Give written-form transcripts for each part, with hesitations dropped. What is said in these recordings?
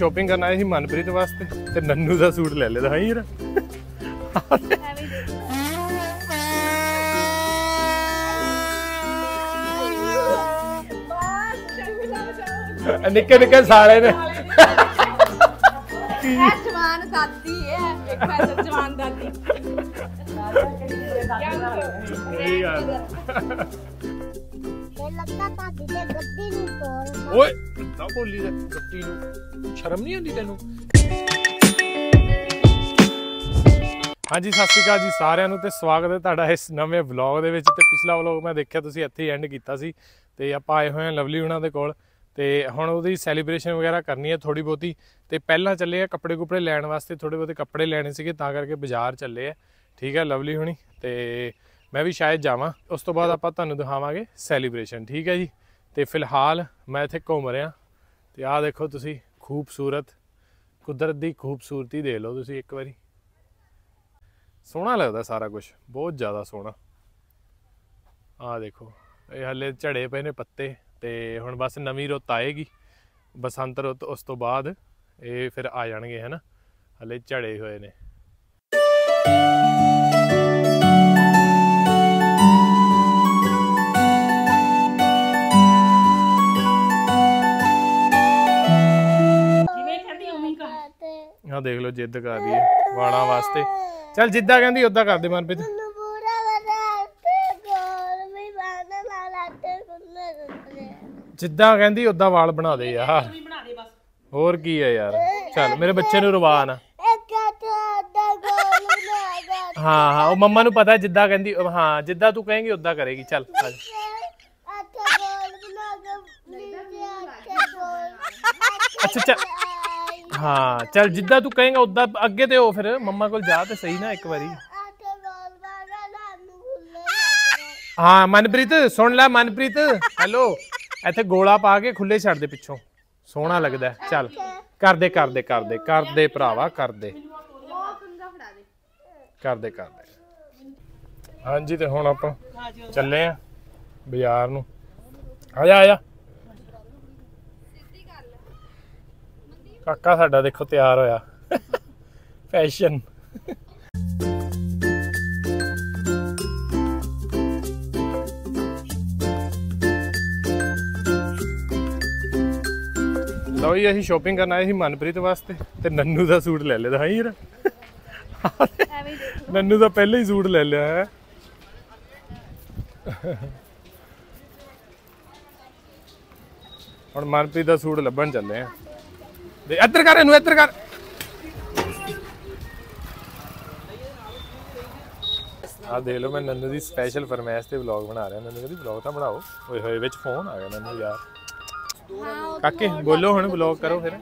Shopping ਕਰਨ ਆਏ ਸੀ ਮਨਪ੍ਰੀਤ ਵਾਸਤੇ ਤੇ ਨੰਨੂ ਦਾ ਸੂਟ ਲੈ ਲਿਆ ਹਾਂ ਯਾਰ। निक्के निक्के सारे ने जवान दादी है, एक पैसा जवान दादी। ओए ना बोली दे गड्डी नूं शर्म नहीं आंदी तैनूं। हाँ जी सत श्री अकाल जी सारिਆਂ ਨੂੰ ਤੇ ਸਵਾਗਤ ਹੈ ਤੁਹਾਡਾ ਇਸ ਨਵੇਂ ਵਲੌਗ ਦੇ ਵਿੱਚ। ਤੇ ਪਿਛਲਾ ਵਲੌਗ ਮੈਂ ਦੇਖਿਆ ਤੁਸੀਂ ਇੱਥੇ ਹੀ ਐਂਡ ਕੀਤਾ ਸੀ ਤੇ ਆਪਾਂ ਆਏ ਹੋਏ ਹਾਂ ਲਵਲੀ ਹੁਣਾਂ ਦੇ ਕੋਲ ਤੇ ਹੁਣ ਉਹਦੀ ਸੈਲੀਬ੍ਰੇਸ਼ਨ ਵਗੈਰਾ ਕਰਨੀ ਹੈ ਥੋੜੀ ਬਹੁਤੀ। ਤੇ ਪਹਿਲਾਂ ਚੱਲੇ ਆ ਕੱਪੜੇ ਕੁਪੜੇ ਲੈਣ ਵਾਸਤੇ, ਥੋੜੇ ਬਹੁਤੇ ਕੱਪੜੇ ਲੈਣੇ ਸੀਗੇ ਤਾਂ ਕਰਕੇ ਬਾਜ਼ਾਰ ਚੱਲੇ ਆ। ਠੀਕ ਹੈ ਲਵਲੀ ਹੁਣੀ ਤੇ मैं भी शायद जावां, उस तो बाद आपां तुहानूं दिखावांगे सैलीब्रेशन। ठीक है जी। तो फिलहाल मैं इत्थे घूम रहा तो आ देखो तुसी खूबसूरत कुदरत की खूबसूरती देख लो तुसी एक बारी। सोहना लगता सारा कुछ, बहुत ज़्यादा सोहना। आ देखो ये हले झड़े पे ने पत्ते तो हुण बस नवीं रुत आएगी बसंत रुत, उस तो बाद ये फिर आ जाणगे है ना, हले झड़े हुए ने। हाँ देख लो जिद कर रही है वाला वास्ते। चल जिद्दा कहती उदा कर दे मनप्रीत। जिद्दा कहती उदा वाल बना दे यार, होर की है यार। चल मेरे बच्चे नूं रवा ना। हाँ हाँ वो मम्मा नूं पता है जिद्दा कहती। हाँ जिद्दा तू कहेंगी उदा करेगी। चल अच्छा चल हाँ चल जिद्दा तू कहेंगा उदा अगे ते हो फिर मम्मा को जा ते सही ना एक बारी। हाँ मनप्रीत सुन लै मनप्रीत, हेलो इत्थे गोला पा के खुले छड़ दे पिछों, सोहना लगदा है। चल कर दे कर दे कर दे कर दे भरावा कर दे कर दे कर दे। हाँ जी तो हुण आपां चले आ बाजार नूं। आ जा काका साडा देखो तैयार होया फैशन। लो जी असीं शॉपिंग करन आए सी मनप्रीत वास्ते ते नन्नू दा सूट ले लिया हाँ यार। नन्नू दा पहले ही सूट ले लिया है। हुण मनप्रीत दा सूट लभण चले हैं। इधर कर इनू इधर कर। आ देख लो मैं नन्नू दी स्पेशल फरमाइश ते व्लॉग बना रहा। नन्नू कहती व्लॉग तो बनाओ। ओए होए विच फोन आ गया नन्नू यार। काके बोलो हुण व्लॉग करो फिर।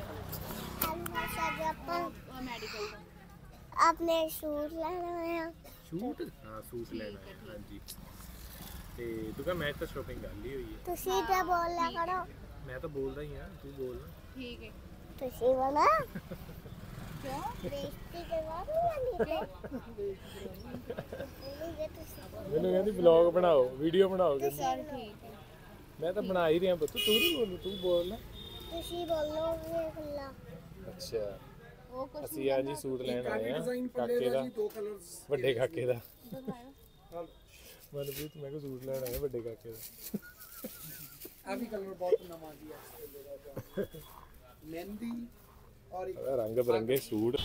आपने सूट लेना है। सूट हां सूट लेना है। हां जी ते तू कह मैं तो शॉपिंग कर ली हुई है। तुसी ते बोलना करो। मैं तो बोल रही हां तू बोल। ठीक है तुसी बोला क्यों बेइज्जती करवानी है। मैंने कहती व्लॉग बनाओ वीडियो बनाओगे। चल ठीक है मैं तो बना ही रहा पुत्त, तू नहीं बोल तू बोल ना। तुसी बोलोगे खुला। अच्छा ਅਸੀਂ ਆ ਜੀ ਸੂਟ ਲੈਣ ਆਏ ਆ ਕਾਕੇ ਦਾ, ਵੱਡੇ ਕਾਕੇ ਦਾ। ਮਨਪ੍ਰੀਤ ਮੈਂ ਕੋ ਸੂਟ ਲੈਣ ਆਇਆ ਵੱਡੇ ਕਾਕੇ ਦਾ। ਆ ਵੀ ਕਲਰ ਬਹੁਤ ਨਵਾਂ ਜੀ ਆ ਮਹਿੰਦੀ ਔਰ ਰੰਗ ਬਰੰਗੇ ਸੂਟ।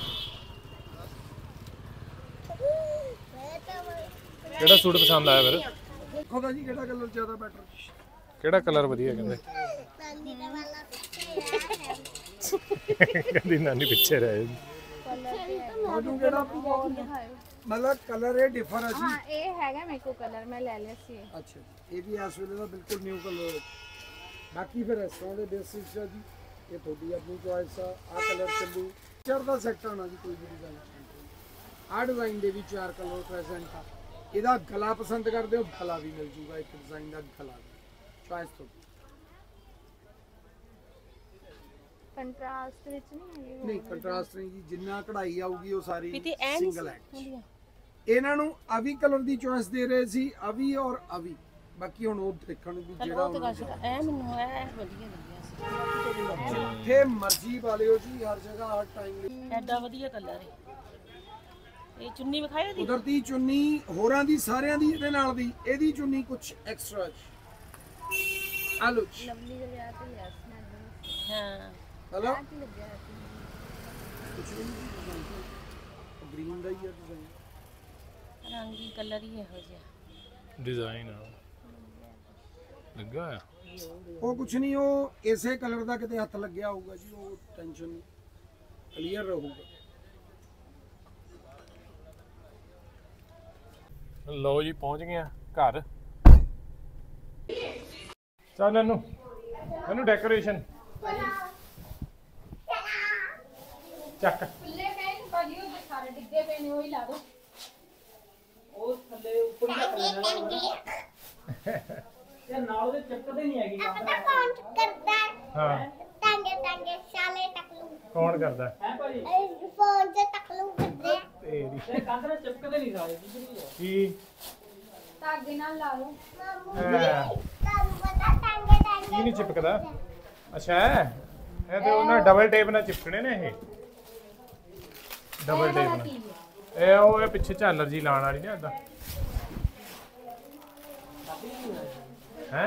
ਕਿਹੜਾ ਸੂਟ ਪਸੰਦ ਆਇਆ ਫਿਰ? ਦੇਖੋ ਤਾਂ ਜੀ ਕਿਹੜਾ ਕਲਰ ਜ਼ਿਆਦਾ ਬੈਟਰ, ਕਿਹੜਾ ਕਲਰ ਵਧੀਆ ਕਹਿੰਦੇ। नानी का वाला पीछे यार ਕਹਿੰਦੀ ਨਾਨੀ ਪਿੱਛੇ ਰਹੇ। ਤੁਹਾਨੂੰ ਕਿਹੜਾ मतलब कलर है डिफर है जी। हां ये हैगा मेरे को कलर मैं ले लिया सी। अच्छा ये भी इस वेले ਦਾ ਬਿਲਕੁਲ ਨਿਊ ਕਲਰ। ਬਾਕੀ ਫਿਰ ਇਸ ਤਰ੍ਹਾਂ ਦੇ ਬੇਸਿਸ ਦਾ ਜੀ ਇਹ ਤੁਹਾਡੀ ਆਪਣੀ ਚੋਇਸ ਆ ਕਲਰ ਚੱਲੂ ਚੜਦਾ ਸੈਕਟਰ ਆਣਾ ਜੀ ਕੋਈ ਵੀ ਡਿਜ਼ਾਈਨ। ਆ ਡਿਜ਼ਾਈਨ ਦੇ ਵੀ 4 ਕਲਰ ਪ੍ਰੈਜ਼ੈਂਟ ਆ। ਇਹਦਾ ਗਲਾ ਪਸੰਦ ਕਰਦੇ ਹੋ ਗਲਾ ਵੀ ਮਿਲ ਜੂਗਾ, ਇੱਕ ਡਿਜ਼ਾਈਨ ਦਾ ਗਲਾ ਚੋਇਸ ਤੋਂ। ਕੰਟਰਾਸਟ ਵਿੱਚ ਨਹੀਂ ਕੰਟਰਾਸਟ ਨਹੀਂ ਜੀ, ਜਿੰਨਾ ਕਢਾਈ ਆਊਗੀ ਉਹ ਸਾਰੀ ਸਿੰਗਲ ਹੈ। ਇਹਨਾਂ ਨੂੰ ਅਵੀ ਕਲਰ ਦੀ ਚੋਇਸ ਦੇ ਰਹੇ ਸੀ, ਅਵੀ ਔਰ ਅਵੀ। ਬਾਕੀ ਹੁਣ ਉਹ ਦੇਖਣ ਨੂੰ ਵੀ ਜਿਹੜਾ ਐ ਮੈਨੂੰ ਐ ਵਧੀਆ ਲੱਗਿਆ ਸੀ। ਜਿੱਥੇ ਮਰਜ਼ੀ ਪਾ ਲਿਓ ਜੀ, ਹਰ ਜਗ੍ਹਾ ਹਰ ਟਾਈਮ। ਐਡਾ ਵਧੀਆ ਕਲਰ ਹੈ। ਇਹ ਚੁੰਨੀ ਵਿਖਾਇਓ ਦੀ ਕੁਦਰਤੀ ਚੁੰਨੀ ਹੋਰਾਂ ਦੀ ਸਾਰਿਆਂ ਦੀ ਇਹਦੇ ਨਾਲ ਦੀ, ਇਹਦੀ ਚੁੰਨੀ ਕੁਝ ਐਕਸਟਰਾ ਆਲੂ ਲਵਲੀ ਦੇ ਵਿਆਹ ਤੇ ਯਾਰ ਹਾਂ ਹਲੋ ਕੀ ਲੱਗਿਆ ਰਾਤੀ ਗ੍ਰੀਨ ਦਾ ਹੀ ਹੈ ਡਿਜ਼ਾਈਨ। ਰੰਗੀ ਕਲਰ ਹੀ ਇਹੋ ਜਿਹਾ ਡਿਜ਼ਾਈਨ ਆ ਲੱਗਾ ਆ। ਉਹ ਕੁਝ ਨਹੀਂ, ਉਹ ਇਸੇ ਕਲਰ ਦਾ ਕਿਤੇ ਹੱਥ ਲੱਗਿਆ ਹੋਊਗਾ ਜੀ, ਉਹ ਟੈਨਸ਼ਨ ਕਲੀਅਰ ਰਹੂਗਾ। ਲਓ ਜੀ ਪਹੁੰਚ ਗਏ ਆ ਘਰ। ਚੱਲ ਇਹਨੂੰ ਡੈਕੋਰੇਸ਼ਨ ਚੱਕ। ਖੁੱਲੇ ਪਏ ਨੇ ਭਾਜੀ, ਉਹ ਸਾਰੇ ਡਿੱਗੇ ਪਏ ਨੇ, ਉਹੀ ਲਾ ਦੋ। ਉਹ ਥੱਲੇ ਉੱਪਰ ਹੀ ਰੱਖ ਲੈਣਾ ਯਾਰ, ਨਾਲ ਉਹਦੇ ਚੱਕਦੇ ਨਹੀਂ ਹੈਗੀ ਪਤਾ ਕੌਣ ਕਰਦਾ ਹਾਂ ਟਾਂਗੇ ਟਾਂਗੇ ਸਾਲੇ ਟਕਲੂ ਕੌਣ ਕਰਦਾ ਹੈ ਭਾਜੀ। ਫੋਨ ਤੇ ਟਕਲੂ ਕਰਦੇ ਤੇਰੀ ਤੇ ਕੰਧ ਨਾਲ ਚਿਪਕਦੇ ਨਹੀਂ ਸਾਰੇ ਕੀ ਧਾਗੇ ਨਾਲ ਲਾ ਲਓ। ਤੁਹਾਨੂੰ ਪਤਾ ਟਾਂਗੇ ਟਾਂਗੇ ਕੀ ਨਹੀਂ ਚਿਪਕਦਾ? ਅੱਛਾ ਇਹ ਤੇ ਉਹਨਾਂ ਡਬਲ ਟੇਪ ਨਾਲ ਚਿਪਕਣੇ ਨੇ ਇਹ। ਡਬਲ ਟੇਪ ਨਾਲ ਇਹ ਪਿੱਛੇ ਝਾਲਰ ਜੀ ਲਾਉਣ ਵਾਲੀ ਨਾ ਏਦਾਂ ਹੈ।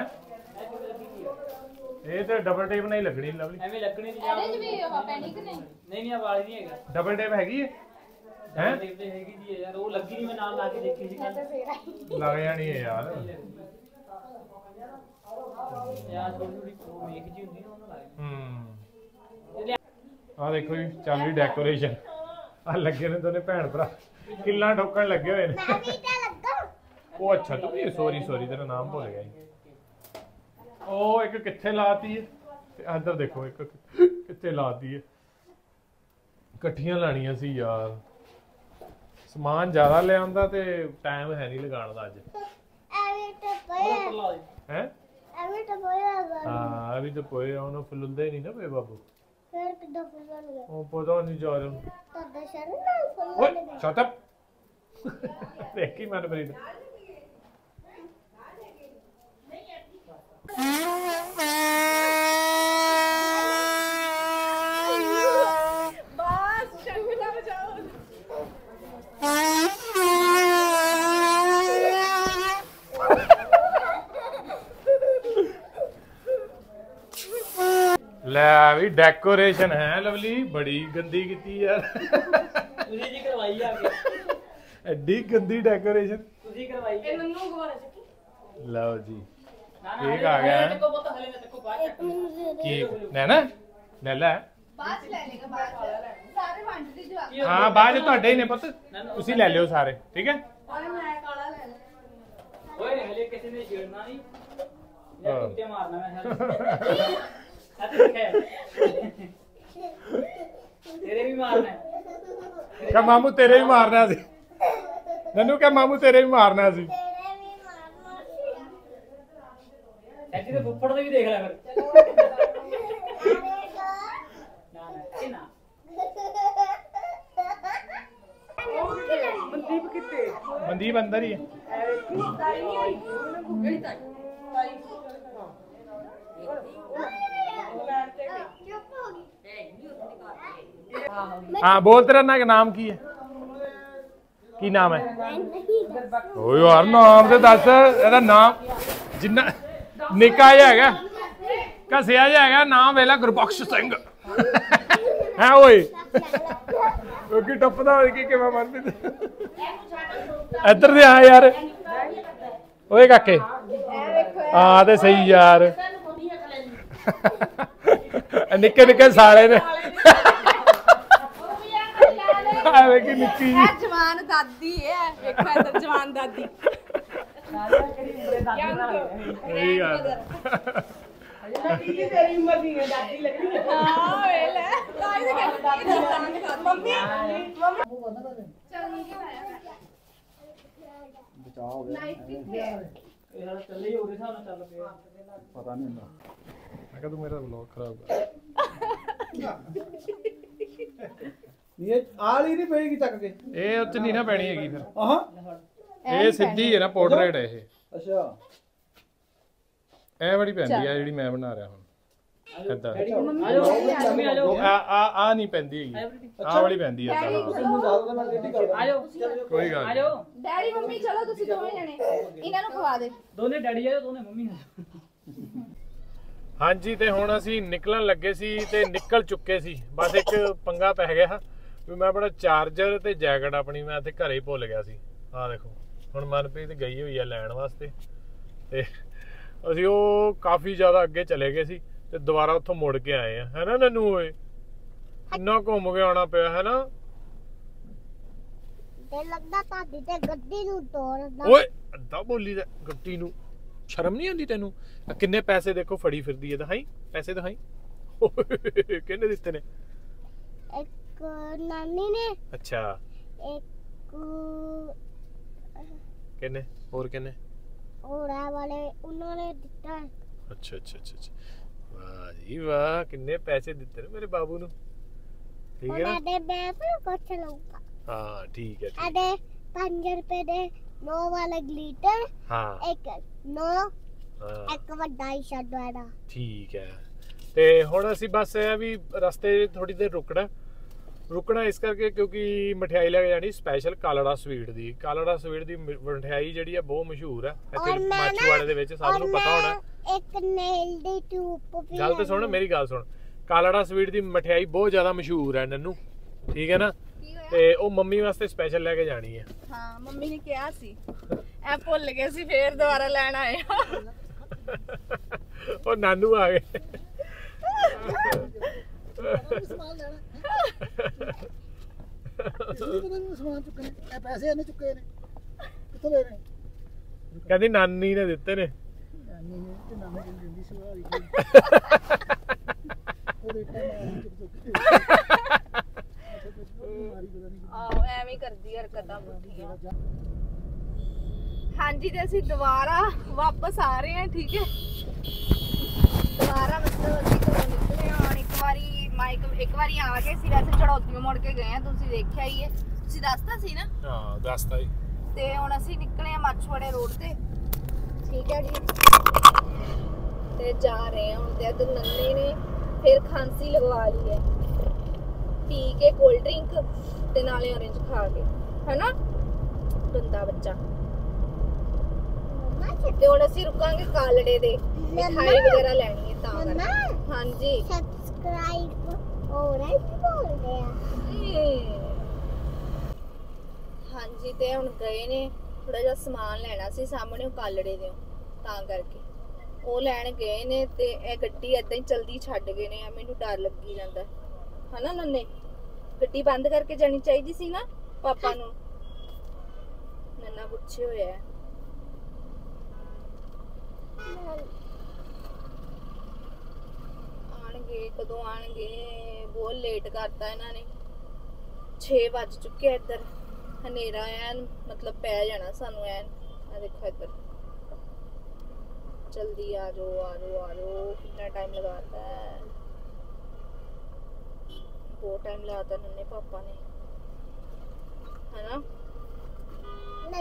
ਇਹ ਤੇ ਡਬਲ ਟੇਪ ਨਾਲ ਹੀ ਲੱਗਣੀ ਲਵਲੀ। ਐਵੇਂ ਲੱਗਣੇ ਨਹੀਂ ਇਹਦੇ ਚ ਵੀ ਉਹ ਪੈਨਿਕ ਨਹੀਂ। ਨਹੀਂ ਆ ਵਾਲੀ ਨਹੀਂ ਹੈਗਾ। ਡਬਲ ਟੇਪ ਹੈਗੀ ਹੈ ਹੈ ਦੇਖਦੇ ਹੈਗੀ ਜੀ ਯਾਰ, ਉਹ ਲੱਗੀ ਨਹੀਂ, ਮੈਂ ਨਾਲ ਲਾ ਕੇ ਦੇਖੀ ਸੀ ਕੱਲ। ਲੱਗ ਜਾਣੀ ਹੈ ਯਾਰ। ਯਾਰ ਥੋੜੀ ਥੋੜੀ ਮੇਕ ਜੀ ਹੁੰਦੀ ਨਾ, ਉਹਨਾਂ ਲਾ ਆ ਦੇਖੋ ਜੀ ਚੱਲ ਰਹੀ ਡੈਕੋਰੇਸ਼ਨ। ਆ ਲੱਗੇ ਨੇ ਦੋਨੇ ਭੈਣ ਭਰਾ, ਕਿੱਲਾਂ ਠੋਕਣ ਲੱਗੇ ਹੋਏ ਨੇ। ਮੈਂ ਵੀ ਤਾਂ ਲੱਗਾ ਉਹ ਅੱਛਾ ਤੂੰ ਸੋਰੀ ਤੇਰਾ ਨਾਮ ਭੁੱਲ ਗਿਆ ਜੀ। ਉਹ ਇੱਕ ਕਿੱਥੇ ਲਾਤੀ ਹੈ ਤੇ ਇੱਧਰ ਦੇਖੋ ਇੱਕ ਕਿੱਥੇ ਲਾਤੀ ਹੈ। ਇਕੱਠੀਆਂ ਲਾਣੀਆਂ ਸੀ ਯਾਰ, ਸਮਾਨ ਜ਼ਿਆਦਾ ਲਿਆਉਂਦਾ ਤੇ ਟਾਈਮ ਹੈ ਨਹੀਂ ਲਗਾਉਣ ਦਾ ਅੱਜ। ਐਵੇਂ ਤਾਂ ਪਿਆ ਲਾ ਦੇ। ਹੈ ਐਵੇਂ ਤਾਂ ਪਿਆ ਹਾਂ ਅਭੀ ਤਾਂ ਪੋਏ ਉਹਨੂੰ ਫੁੱਲਦੇ ਨਹੀਂ ਨਾ ਪਏ ਬਾਬੂ। ਫਿਰ ਕਿੱਦਾਂ ਫੁੱਲਣਗੇ ਉਹ ਪਤਾ ਨਹੀਂ ਜਾ ਰਿਹਾ। ਤੁਹਾਡੇ ਸ਼ਰਨ ਨਾਲ ਓਏ ਫੁੱਲਣਗੇ। ਸ਼ਟ ਅਪ ਦੇਖੀ ਮਨਪ੍ਰੀਤ। ਬਸ ਸ਼ੰਗਲਾ ਬਜਾਓ। ਲੈ ਵੀ ਡੈਕੋਰੇਸ਼ਨ ਹੈ ਲਵਲੀ, ਬੜੀ ਗੰਦੀ ਕੀਤੀ ਯਾਰ। ਤੁਸੀਂ ਜੀ ਕਰਵਾਈ ਆ ਕੇ, ਐਡੀ ਗੰਦੀ ਡੈਕੋਰੇਸ਼ਨ। ਤੁਸੀਂ ਕਰਵਾਈ ਇਹ ਨੰਨੂ ਗਵਾਰਾ ਚੱਕੀ। ਲਓ ਜੀ ਨਾ ਕੇਕ ਆ ਗਿਆ ਹੈ। ਦੇਖੋ ਬਹੁਤ ਹਲੇ ਨਾ ਦੇਖੋ ਬਾਅਦ ਚ ਕੇਕ ਨੈਣਾ ਲੈ ਲੈ। ਬਾਅਦ ਚ ਲੈ ਲੇਗਾ, ਬਾਅਦ ਚ ਸਾਰੇ ਵੰਡ ਦੀ ਜਵਾਬ। ਹਾਂ ਬਾਅਦ ਚ ਤੁਹਾਡੇ ਹੀ ਨੇ ਪੁੱਤ, ਤੁਸੀਂ ਲੈ ਲਿਓ ਸਾਰੇ ਠੀਕ ਹੈ। ਅਰੇ ਮੈਂ ਕਾਲਾ ਲੈ ਲਿਆ। ਓਏ ਹਲੇ ਕਿਸੇ ਨੇ ਛੇੜਨਾ ਨਹੀਂ ਜਾਂ ਹਾਂ। ਕੁੱਤੇ ਮਾਰਨਾ ਮੈਂ ਹੱਥ ਦੇਖਿਆ ਤੇਰੇ ਵੀ ਮਾਰਨਾ ਹੈ। ਕਹ ਮਾਮੂ ਤੇਰੇ ਵੀ ਮਾਰਨਾ ਸੀ। ਨਨੂ ਕਹ ਮਾਮੂ ਤੇਰੇ ਵੀ ਮਾਰਨਾ ਸੀ। ਤੇਰੇ ਵੀ ਮਾਰਨਾ ਸੀ ਐਡੀ ਤੇ ਫੁੱਫੜ ਦੇ ਵੀ ਦੇਖ ਲੈ ਫਿਰ। ਅਰੇ ਨਾ ਨਾ ਇਹ ਨਾ ਮਨਦੀਪ ਕਿੱਥੇ? ਮਨਦੀਪ ਅੰਦਰ ਹੀ ਹੈ। ਤਾਈ ਨਹੀਂ ਆਈ। ਕਿਹੜੀ ਤਾਈ? ਤਾਈ ਚੁੱਪ ਹੋ ਗਈ ਹਾਂ ਬੋਲ ਤੇਰਾ ਨਾਮ ਕੀ ਹੈ? ਕੀ ਨਾਮ ਹੈ? ਓਏ ਯਾਰ ਨਾਮ ਤੇ ਦੱਸ। ਇਹਦਾ ਨਾਮ ਜਿੰਨਾ ਨਿੱਕਾ ਜਿਹਾ ਹੈਗਾ, ਘਸਿਆ ਜਿਹਾ ਹੈਗਾ, ਨਾਮ ਵੇਲਾ ਗੁਰਬਖਸ਼ ਸਿੰਘ ਹੈ ਓਏ। ਕਿਉਂਕਿ ਟੱਪਦਾ ਹੋਏ ਕਿ ਕਿਵੇਂ ਮਰਦੀ। ਇੱਧਰ ਦੇ ਆ ਯਾਰ ਓਏ ਕਾਕੇ। ਆ ਤੇ ਸਹੀ ਯਾਰ, ਨਿੱਕੇ ਨਿੱਕੇ ਸਾਲੇ ਨੇ। ਐਵੇਂ ਕਿ ਨਿੱਕੀ ਜੀ ਇਹ ਜਵਾਨ ਦਾਦੀ ਹੈ। ਵੇਖੋ ਇੱਧਰ ਜਵਾਨ ਦਾਦੀ। ਇਹ ਗੱਲ ਤੇਰੀ ਉਮਰ ਦੀ ਹੈ, ਦਾਦੀ ਲੱਗਣੀ ਹਾਂ ਵੇ ਲੈ ਤਾਈ ਦੇ ਕਹਿੰਦੀ ਮੰਮੀ ਚੱਲ ਕੀ ਹੋਇਆ? ਬਚਾਓ ਇਹ ਸਾਲਾ ਚੱਲੇ ਹੀ ਉਹਦੇ ਹਿਸਾਬ ਨਾਲ ਚੱਲ ਪਿਆ। ਪਤਾ ਨਹੀਂ ਹੁੰਦਾ। ਮੈਂ ਕਿਹਾ ਤੂੰ ਮੇਰਾ ਵਲੌਗ ਖਰਾਬ ਕਰ। ਨਹੀਂ ਇਹ ਆਲ ਹੀ ਨਹੀਂ ਪਏਗੀ ਚੱਕ ਕੇ। ਇਹ ਉੱਚ ਨਹੀਂ ਨਾ ਪੈਣੀ ਹੈਗੀ ਫਿਰ। ਆਹਾਂ ਇਹ ਸਿੱਧੀ ਹੈ ਨਾ ਪੋਰਟਰੇਟ ਹੈ ਇਹ। ਅੱਛਾ ਇਹ ਬੜੀ ਪੈਂਦੀ ਆ ਜਿਹੜੀ ਮੈਂ ਬਣਾ ਰਿਹਾ ਹੁਣ। ਏਦਾਂ ਡੈਡੀ ਆ ਜਾਓ ਮੰਮੀ ਆ ਜਾਓ ਆ ਨਹੀਂ ਪੈਂਦੀ ਹੈਗੀ, ਆ ਵਾਲੀ ਪੈਂਦੀ ਆ ਏਦਾਂ। ਤੁਹਾਨੂੰ ਦੱਸ ਮੈਂ ਰੈਡੀ ਕਰ ਆ ਜਾਓ ਕੋਈ ਗੱਲ ਆ ਨਹੀਂ। ਜਾਓ ਡੈਡੀ ਮੰਮੀ ਚਲੋ ਤੁਸੀਂ ਦੋਵੇਂ ਜਣੇ ਇਹਨਾਂ ਨੂੰ ਖਵਾ ਦੇ। ਦੋਨੇ ਡੈਡੀ ਆ ਜਾਓ ਦੋਨੇ ਮੰਮੀ ਆ ਹਾਂਜੀ ਤੇ ਹੁਣ ਅਸੀਂ ਨਿਕਲਣ ਲੱਗੇ ਸੀ ਤੇ ਨਿਕਲ ਚੁੱਕੇ ਸੀ। ਬਸ ਇੱਕ ਪੰਗਾ ਪੈ ਗਿਆ ਵੀ ਮੈਂ ਆਪਣਾ ਚਾਰਜਰ ਤੇ ਜੈਕਟ ਆਪਣੀ ਮੈਂ ਇੱਥੇ ਘਰੇ ਹੀ ਭੁੱਲ ਗਿਆ ਸੀ। ਆਹ ਦੇਖੋ ਹੁਣ ਮਨਪ੍ਰੀਤ ਗਈ ਹੋਈ ਆ ਲੈਣ ਵਾਸਤੇ ਤੇ ਅਸੀਂ ਉਹ ਕਾਫੀ ਜ਼ਿਆਦਾ ਅੱਗੇ ਚਲੇ ਗਏ ਸੀ ਤੇ ਦੁਬਾਰਾ ਉੱਥੋਂ ਮੁੜ ਕੇ ਆਏ ਆ, ਹੈਨਾ ਨਨੂ? ਓਏ ਇੰਨਾ ਘੁੰਮ ਕੇ ਆਉਣਾ ਪਿਆ ਹੈ ਨਾ। ਤੇ ਲੱਗਦਾ ਤੁਹਾਡੀ ਤੇ ਗੱਡੀ ਨੂੰ ਤੋੜਦਾ। ਓਏ ਅੱਧਾ ਬੋਲੀ ਦਾ ਗੱਡੀ ਨੂੰ ਸ਼ਰਮ ਨਹੀਂ ਆਉਂਦੀ ਤੈਨੂੰ? ਆਹ ਕਿੰਨੇ ਪੈਸੇ ਦੇਖੋ ਫੜੀ ਫਿਰਦੀ ਹੈ, ਦਿਖਾਈ ਪੈਸੇ ਦਿਖਾਈ। ਓਏ ਕਿੰਨੇ ਦਿੱਤੇ ਨੇ? ਇੱਕ ਨਾਨੀ ਨੇ, ਅੱਛਾ ਇੱਕ ਕਿੰਨੇ ਹੋਰ ਕਿੰਨੇ? ਹੋਰਾਂ ਵਾਲੇ ਉਹਨਾਂ ਨੇ ਦਿੱਤਾ। ਅੱਛਾ ਅੱਛਾ ਅੱਛਾ ਅੱਛਾ, ਵਾਹ ਜੀ ਵਾਹ, ਕਿੰਨੇ ਪੈਸੇ ਦਿੱਤੇ ਨੇ ਮੇਰੇ ਬਾਬੂ ਨੂੰ। ਠੀਕ ਹੈ ਨਾ? ਉਹਨਾਂ ਦੇ ਬੈਫ ਕੁਛ ਲਊਗਾ। ਹਾਂ ਠੀਕ ਹੈ ਠੀਕ। ਅਦੇ 5 ਰੁਪਏ ਦੇ 9 ਵਾਲਾ ਗਲੀਟਰ, ਹਾਂ ਇੱਕ 9 ਹਾਂ ਇੱਕ ਵੱਡਾ ਹੀ ਸ਼ਡਵਾੜਾ। ਠੀਕ ਹੈ। ਤੇ ਹੁਣ ਅਸੀਂ ਬਸ ਇਹ ਆ ਵੀ ਰਸਤੇ ਥੋੜੀ ਦੇਰ ਰੁਕਣਾ ਇਸ ਕਰਕੇ ਕਿਉਂਕਿ ਮਠਿਆਈ ਲੈ ਕੇ ਜਾਣੀ ਸਪੈਸ਼ਲ ਕਾਲੜਾ ਸਵੀਟ ਦੀ। ਕਾਲੜਾ ਸਵੀਟ ਦੀ ਮਠਿਆਈ ਜਿਹੜੀ ਆ ਬਹੁਤ ਮਸ਼ਹੂਰ ਹੈ ਇੱਥੇ ਮਾਛੀਵਾੜੇ ਦੇ ਵਿੱਚ, ਸਭ ਨੂੰ ਪਤਾ ਹੋਣਾ। ਇੱਕ ਨੇਲ ਦੀ ਟਿਊਬ ਵੀ ਗੱਲ ਤੇ ਸੁਣ, ਮੇਰੀ ਗੱਲ ਸੁਣ। ਕਾਲੜਾ ਸਵੀਟ ਦੀ ਮਠਿਆਈ ਬਹੁਤ ਜ਼ਿਆਦਾ ਮਸ਼ਹੂਰ ਹੈ ਨੰਨੂ, ਠੀਕ ਹੈ ਨਾ? ਤੇ ਉਹ ਮੰਮੀ ਵਾਸਤੇ ਸਪੈਸ਼ਲ ਲੈ ਕੇ ਜਾਣੀ ਹੈ। ਹਾਂ ਮੰਮੀ ਨੇ ਕਿਹਾ ਸੀ, ਐ ਭੁੱਲ ਗਏ ਸੀ, ਫੇਰ ਦੁਬਾਰਾ ਲੈਣ ਆਏ। ਉਹ ਨਾਨੂ ਆ ਗਏ। ਸਮਾਨ ਚੁੱਕੇ ਨੇ, ਇਹ ਪੈਸੇ ਇਹਨੇ ਚੁੱਕੇ ਨੇ, ਕਿੱਥੋਂ ਲੈ ਰਹੇ? ਕਹਿੰਦੀ ਨਾਨੀ ਨੇ ਦਿੱਤੇ ਨੇ। ਨਾਨੀ ਨੇ ਤੇ ਨਾਨੀ ਨੂੰ ਦਿੰਦੀ ਸੀ ਵਾਲੀ ਉਹ ਦੇਖਾ ਮਾਰੀ ਚੁੱਕ ਆਹੋ ਐਵੇਂ ਹੀ ਕਰਦੀ ਹਰਕਤਾਂ ਬੁੱਧੀਆਂ। ਹਾਂਜੀ ਤੇ ਅਸੀਂ ਦੁਬਾਰਾ ਵਾਪਸ ਆ ਰਹੇ ਹਾਂ, ਠੀਕ ਹੈ? ਦੁਬਾਰਾ ਮਤਲਬ ਅਸੀਂ ਘਰੋਂ ਨਿਕਲੇ ਹਾਂ। ਇੱਕ ਵਾਰੀ ਆ ਗਏ ਸੀ, ਵੈਸੇ ਚੜੌਤੀਓਂ ਮੁੜ ਕੇ ਗਏ ਆ, ਤੁਸੀਂ ਦੇਖਿਆ ਹੀ ਹੈ, ਤੁਸੀਂ ਦੱਸਤਾ ਸੀ ਨਾ? ਹਾਂ ਦੱਸਤਾ ਜੀ। ਤੇ ਹੁਣ ਅਸੀਂ ਨਿਕਲੇ ਆ ਮਾਛੀਵਾੜੇ ਰੋਡ ਤੇ, ਠੀਕ ਹੈ ਜੀ? ਤੇ ਜਾ ਰਹੇ ਹਾਂ ਹੁਣ। ਤੇ ਇੱਧਰ ਨੰਨੇ ਨੇ ਫਿਰ ਖਾਂਸੀ ਲਗਵਾ ਲਈ ਹੈ, ਪੀ ਕੇ ਕੋਲਡ ਡਰਿੰਕ ਤੇ ਨਾਲੇ ਔਰੇਂਜ ਖਾ ਕੇ, ਹੈਨਾ ਗੰਦਾ ਬੱਚਾ। ਤੇ ਹੁਣ ਅਸੀਂ ਰੁਕਾਂਗੇ ਕਾਲੜੇ ਦੇ, ਮਿਠਾਈ ਵਗੈਰਾ ਲੈਣੀ ਹੈ ਤਾਂ ਕਰਕੇ। ਹਾਂਜੀ ਸਬਸਕ੍ਰਾਈਬ ਹੋ ਰਿਹਾ ਹੈ, ਬੋਲਦੇ ਆ। ਹਾਂਜੀ ਤੇ ਹੁਣ ਗਏ ਨੇ, ਥੋੜਾ ਜਿਹਾ ਸਮਾਨ ਲੈਣਾ ਸੀ ਸਾਹਮਣੇ ਉਹ ਕਾਲੜੇ ਦੇ, ਤਾਂ ਕਰਕੇ ਉਹ ਲੈਣ ਗਏ ਨੇ। ਤੇ ਇਹ ਗੱਡੀ ਏਦਾਂ ਹੀ ਚਲਦੀ ਛੱਡ ਗਏ ਨੇ, ਮੈਨੂੰ ਡਰ ਲੱਗੀ ਜਾਂਦਾ ਹਨਾ ਨੰਨੇ? ਗੱਡੀ ਬੰਦ ਕਰਕੇ ਜਾਣੀ ਚਾਹੀਦੀ ਸੀ ਨਾ ਪਾਪਾ ਨੂੰ। ਨੰਨਾ ਪੁੱਛੇ ਹੋਇਆ ਹੈ। ਆਣਗੇ ਕਦੋਂ ਆਣਗੇ? ਬਹੁਤ ਲੇਟ ਕਰਤਾ ਇਹਨਾਂ ਨੇ, 6 ਵੱਜ ਚੁੱਕੇ ਇੱਧਰ, ਹਨੇਰਾ ਐਨ ਮਤਲਬ ਪੈ ਜਾਣਾ ਸਾਨੂੰ ਐਨ। ਆ ਦੇਖੋ ਇੱਧਰ, ਜਲਦੀ ਆ ਜਾਓ ਆ ਜਾਓ ਆ ਜਾਓ। ਕਿੰਨਾ ਟਾਈਮ ਲਗਾਤਾ ਹੈ, ਬਹੁਤ ਟਾਈਮ ਲਗਾਤਾ ਨੰਨੇ ਪਾਪਾ ਨੇ, ਹੈਨਾ? ਨਹੀਂ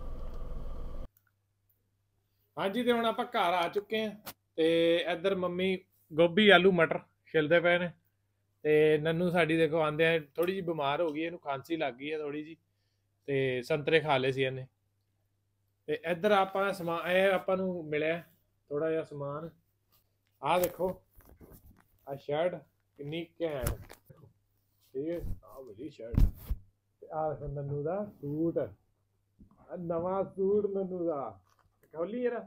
ਹਾਂਜੀ ਤੇ ਹੁਣ ਆਪਾਂ ਘਰ ਆ ਚੁੱਕੇ ਆ ਤੇ ਇੱਧਰ ਮੰਮੀ ਗੋਭੀ ਆਲੂ ਮਟਰ ਛਿਲਦੇ ਪਏ ਨੇ। ਤੇ ਨੰਨੂ ਸਾਡੀ ਦੇਖੋ ਆਂਦੇ ਆ ਥੋੜੀ ਜਿਹੀ ਬਿਮਾਰ ਹੋ ਗਈ, ਇਹਨੂੰ ਖਾਂਸੀ ਲੱਗ ਗਈ ਹੈ ਥੋੜੀ ਜੀ, ਤੇ ਸੰਤਰੇ ਖਾ ਲਏ ਸੀ ਇਹਨੇ। ਤੇ ਇੱਧਰ ਆਪਾਂ ਸਮਾਨ, ਇਹ ਆਪਾਂ ਨੂੰ ਮਿਲਿਆ ਥੋੜਾ ਜਿਹਾ ਸਮਾਨ। ਆਹ ਦੇਖੋ ਆ ਸ਼ਰਟ ਕਿੰਨੀ ਘੈਂਟ, ਠੀਕ ਹੈ? ਆਹ ਮੇਰੀ ਸ਼ਰਟ। ਤੇ ਆਹ ਦੇਖੋ ਨੰਨੂ ਦਾ ਸੂਟ, ਆ ਨਵਾਂ ਸੂਟ ਨੰਨੂ ਦਾ। ਖੋਲੀ ਯਾਰ,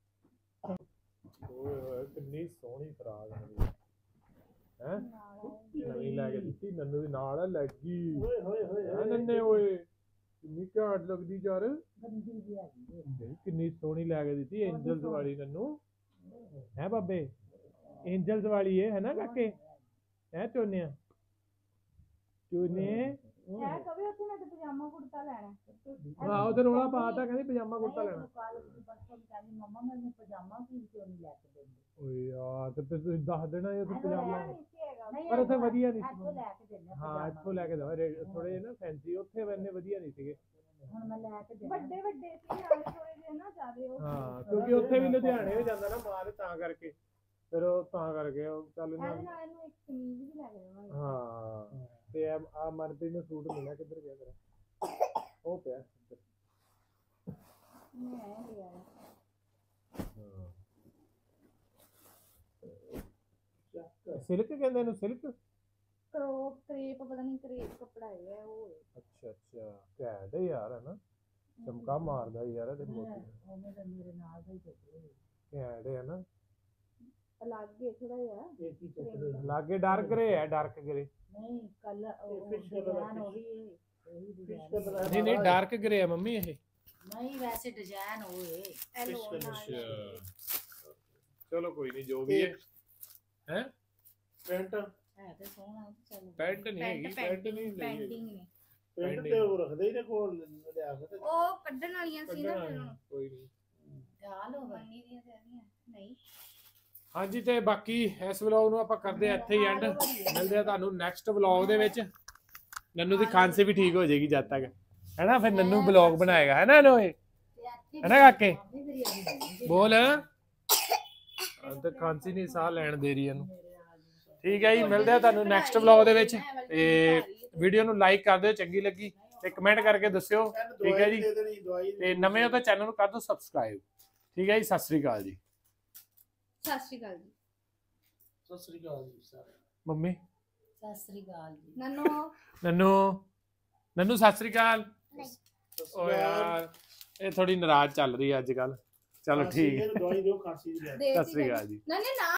ਓਏ ਕਿੰਨੀ ਸੋਹਣੀ ਫਰਾਕ ਹੈ, ਨਵੀਂ ਲੈ ਕੇ ਦਿੱਤੀ ਨੰਨੂ ਦੀ ਨਾਲ ਲੱਗੀ। ਓਏ ਹੋਏ ਹੋਏ ਨੰਨੇ ਓਏ ਕਿੰਨੀ ਘਾਟ ਲੱਗਦੀ ਯਾਰ, ਕਿੰਨੀ ਸੋਹਣੀ ਲੈ ਕੇ ਦਿੱਤੀ। ਐਂਜਲਸ ਵਾਲੀ ਨੰਨੂ ਹੈ ਬਾਬੇ, ਐਂਜਲਸ ਵਾਲੀ ਹੈ ਨਾ ਕਾਕੇ? ਹੈ ਚੋਨਿਆ ਚੋਨੇ ਹੈ ਕਵੇ ਉੱਥੇ ਮੈਂ ਤੇ ਪਜਾਮਾ ਕੁੜਤਾ ਲੈਣਾ। ਹਾਂ ਉਹਦੇ ਰੋਲਾ ਪਾਤਾ, ਕਹਿੰਦੀ ਪਜਾਮਾ ਕੁੜਤਾ ਲੈਣਾ। ਮੰਮਾ ਮੈਨੂੰ ਪਜਾਮਾ ਕੀ ਕਿਉਂ ਨਹੀਂ ਲੈ ਕੇ ਦਿੰਦੇ? ਓਏ ਯਾਰ ਤੇ ਫਿਰ ਤੁਸੀਂ ਦੱਸ ਦੇਣਾ ਇਹ ਪਜਾਮਾ, ਨਹੀਂ ਪਰ ਉੱਥੇ ਵਧੀਆ ਨਹੀਂ ਇੱਥੋਂ ਲੈ ਕੇ ਦਿੰਦੇ ਹਾਂ ਇੱਥੋਂ ਲੈ ਕੇ ਦਵਾ ਥੋੜੇ ਜਿਹੇ ਨਾ ਫੈਂਸੀ, ਉੱਥੇ ਬੰਨੇ ਵਧੀਆ ਨਹੀਂ ਸੀਗੇ। ਹੁਣ ਮੈਂ ਲੈ ਕੇ ਦੇ ਵੱਡੇ ਸੀ ਨਾਲੇ ਥੋੜੇ ਜਿਹੇ ਨਾ ਜ਼ਿਆਦੇ ਉਹ। ਹਾਂ ਕਿਉਂਕਿ ਉੱਥੇ ਵੀ ਲੁਧਿਆਣੇ ਹੋ ਜਾਂਦਾ ਨਾ ਮਾਲ, ਤਾਂ ਕਰਕੇ ਫਿਰ ਉਹ ਤਾਂ ਕਰਕੇ ਉਹ ਚੱਲ ਇਹਦੇ ਇਹਨਾਂ ਨਾਲ ਇਹਨੂੰ ਇੱਕ ਕਮੀਜ਼ ਵੀ ਲੈ ਕੇ ਦੇਵਾਂਗੇ। ਹਾਂ ਤੇ ਆ ਮਨਪ੍ਰੀਤ ਨੂੰ ਸੂਟ ਮਿਲਿਆ ਕਿੱਧਰ ਗਿਆ ਤੇਰਾ ਉਹ ਪਿਆ ਇੱਧਰ। ਮੈਂ ਇਹ ਲਿਆ ਸਿਲਕ ਕਹਿੰਦੇ ਇਹਨੂੰ ਸਿਲਕ ਕਰੇਪ ਪਤਾ ਨਹੀਂ ਕਰੇਪ ਕੱਪੜਾ ਹੈ ਉਹ ਅੱਛਾ ਅੱਛਾ ਘੈਂਟ ਹੈ ਯਾਰ ਹੈ ਨਾ ਚਮਕਾ ਮਾਰਦਾ ਯਾਰ ਇਹਦੇ ਮੋਤੀ ਉਹਨੇ ਤਾਂ ਮੇਰੇ ਨਾਲ ਦਾ ਹੀ ਚੱਲੇ ਘੈਂਟ ਹੈ ਨਾ ਅਲੱਗ ਹੈ ਥੋੜਾ ਜਿਹਾ ਇਹ ਕੀ ਚੱਕਰ ਲਾਗੇ ਡਾਰਕ ਗ੍ਰੇ ਹੈ ਡਾਰਕ ਗ੍ਰੇ ਨਹੀਂ ਕੱਲ ਉਹ ਡਿਜ਼ਾਈਨ ਉਹੀ ਹੈ ਉਹੀ ਡਿਜ਼ਾਈਨ ਨਹੀਂ ਨਹੀਂ ਡਾਰਕ ਗ੍ਰੇ ਹੈ ਮੰਮੀ ਇਹ ਨਹੀਂ ਵੈਸੇ ਡਿਜ਼ਾਈਨ ਹੋਏ ਚਲੋ ਕੋਈ ਨਹੀਂ ਜੋ ਵੀ ਹੈ ਹੈ ਪੈਂਟ ਹੈ ਤੇ ਸੋਹਣਾ ਚੱਲ ਪੈਂਟ ਨਹੀਂ ਹੈਗੀ ਪੈਂਟ ਨਹੀਂ ਲਈ ਪੈਂਟਿੰਗ ਨੇ ਪੈਂਟ ਤੇ ਉਹ ਰੱਖਦੇ ਹੀ ਨੇ ਕੋਲ ਲਿਆ ਕੇ ਤੇ ਉਹ ਕੱਢਣ ਵਾਲੀਆਂ ਸੀ ਨਾ ਫਿਰ ਕੋਈ ਨਹੀਂ ਗਾਲ ਹੋ ਗਈ ਬੰਨੀ ਦੀਆਂ ਤੇ ਆਦੀਆਂ ਨਹੀਂ ਹਾਂਜੀ ਤੇ ਬਾਕੀ ਇਸ ਵਲੌਗ ਨੂੰ ਆਪਾਂ ਕਰਦੇ ਆ ਇੱਥੇ ਹੀ ਐਂਡ ਮਿਲਦੇ ਆ ਤੁਹਾਨੂੰ ਨੈਕਸਟ ਵਲੌਗ ਦੇ ਵਿੱਚ ਨੰਨੂ ਦੀ ਖਾਂਸੀ ਵੀ ਠੀਕ ਹੋ ਜਾਏਗੀ ਜਦ ਤੱਕ ਹੈ ਨਾ ਫਿਰ ਨੰਨੂ ਵਲੌਗ ਬਣਾਏਗਾ ਹੈ ਨਾ ਨੋਏ ਹੈ ਨਾ ਕਾਕੇ ਬੋਲ ਤੇ ਖਾਂਸੀ ਨਹੀਂ ਸਾਹ ਲੈਣ ਦੇ ਰਹੀ ਇਹਨੂੰ ਠੀਕ ਹੈ ਜੀ ਮਿਲਦੇ ਆ ਤੁਹਾਨੂੰ ਨੈਕਸਟ ਵਲੌਗ ਦੇ ਵਿੱਚ ਤੇ ਵੀਡੀਓ ਨੂੰ ਲਾਈਕ ਕਰ ਦਿਓ ਚੰਗੀ ਲੱਗੀ ਤੇ ਕਮੈਂਟ ਕਰਕੇ ਦੱਸਿਓ ਠੀਕ ਹੈ ਜੀ ਦੇ ਦੇਣੀ ਦਵਾਈ ਤੇ ਨਵੇਂ ਹੋ ਤਾਂ ਚੈਨਲ ਨੂੰ ਕਰ ਦਿਓ ਸਬਸਕ੍ਰਾਈਬ ਠੀਕ ਹੈ ਜੀ ਸਤਿ ਸ੍ਰੀ ਅਕਾਲ ਜੀ ਸਤਿ ਸ਼੍ਰੀ ਅਕਾਲ ਜੀ ਸਤਿ ਸ੍ਰੀ ਅਕਾਲ ਜੀ ਸਾਰੇ ਮੰਮੀ ਸਤਿ ਸ੍ਰੀ ਅਕਾਲ ਜੀ ਨੰਨੂ ਸਤਿ ਸ੍ਰੀ ਅਕਾਲ ਸਤਿ ਓ ਸ੍ਰੀ ਅਕਾਲ ਯਾਰ ਇਹ ਥੋੜੀ ਨਾਰਾਜ਼ ਚੱਲ ਰਹੀ ਹੈ ਅੱਜ ਕੱਲ ਚਲੋ ਠੀਕ ਹੈ ਦਵਾਈ ਦਿਓ ਖਾਂਸੀ ਦੀ ਸਤਿ ਸ੍ਰੀ ਅਕਾਲ ਜੀ ਨਾ